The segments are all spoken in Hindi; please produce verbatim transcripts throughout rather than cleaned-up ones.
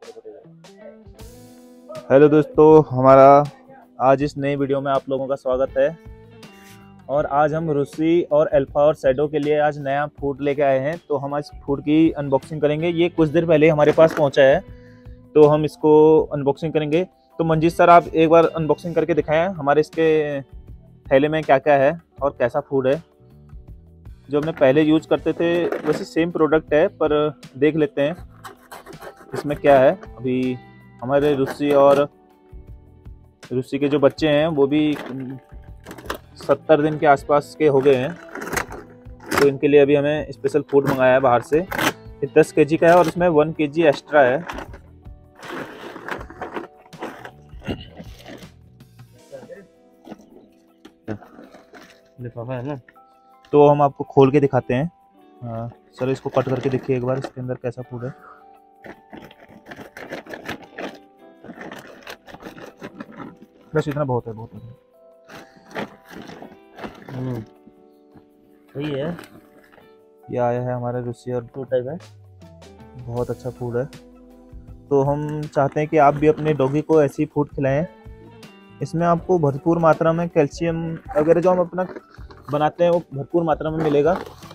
हेलो दोस्तों, हमारा आज इस नई वीडियो में आप लोगों का स्वागत है। और आज हम रूसी और अल्फा और शैडो के लिए आज नया फूड लेके आए हैं। तो हम आज फूड की अनबॉक्सिंग करेंगे। ये कुछ देर पहले हमारे पास पहुंचा है, तो हम इसको अनबॉक्सिंग करेंगे। तो मंजीत सर, आप एक बार अनबॉक्सिंग करके दिखाएं हमारे इसके थैले में क्या क्या है और कैसा फूड है। जो हमने पहले यूज करते थे वैसे सेम प्रोडक्ट है, पर देख लेते हैं इसमें क्या है। अभी हमारे रूसी और रूसी के जो बच्चे हैं वो भी सत्तर दिन के आसपास के हो गए हैं, तो इनके लिए अभी हमें स्पेशल फूड मंगाया है बाहर से। ये दस केजी का है और इसमें वन केजी एक्स्ट्रा है। लिफाफा है ना, तो हम आपको खोल के दिखाते हैं। हाँ सर, इसको कट करके देखिए एक बार, इसके अंदर कैसा फूड है। बस इतना बहुत है, बहुत है। सही है। ये आया है हमारे रूसी और टू टाइप है, बहुत अच्छा फूड है। तो हम चाहते हैं कि आप भी अपने डॉगी को ऐसी फूड खिलाएं। इसमें आपको भरपूर मात्रा में कैल्शियम वगैरह जो हम अपना बनाते हैं वो भरपूर मात्रा में मिलेगा।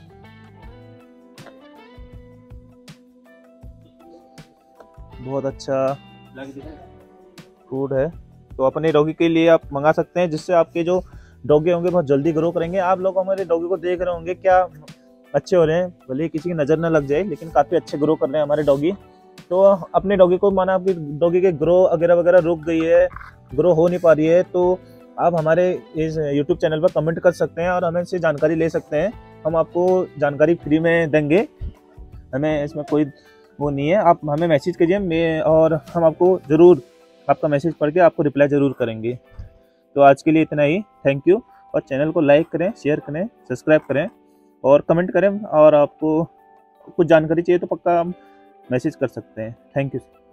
बहुत अच्छा फूड है, तो अपने डॉगी के लिए आप मंगा सकते हैं, जिससे आपके जो डॉगी होंगे बहुत जल्दी ग्रो करेंगे। आप लोग हमारे डॉगी को देख रहे होंगे क्या अच्छे हो रहे हैं, भले ही किसी की नज़र ना लग जाए, लेकिन काफ़ी अच्छे ग्रो कर रहे हैं हमारे डॉगी। तो अपने डॉगी को, माना आपकी डॉगी के ग्रो वगैरह वगैरह रुक गई है, ग्रो हो नहीं पा रही है, तो आप हमारे इस यूट्यूब चैनल पर कमेंट कर सकते हैं और हमें इससे जानकारी ले सकते हैं। हम आपको जानकारी फ्री में देंगे, हमें इसमें कोई वो नहीं है। आप हमें मैसेज कीजिए और हम आपको ज़रूर आपका मैसेज पढ़ के आपको रिप्लाई ज़रूर करेंगे। तो आज के लिए इतना ही, थैंक यू। और चैनल को लाइक करें, शेयर करें, सब्सक्राइब करें और कमेंट करें। और आपको कुछ जानकारी चाहिए तो पक्का आप मैसेज कर सकते हैं। Thank you.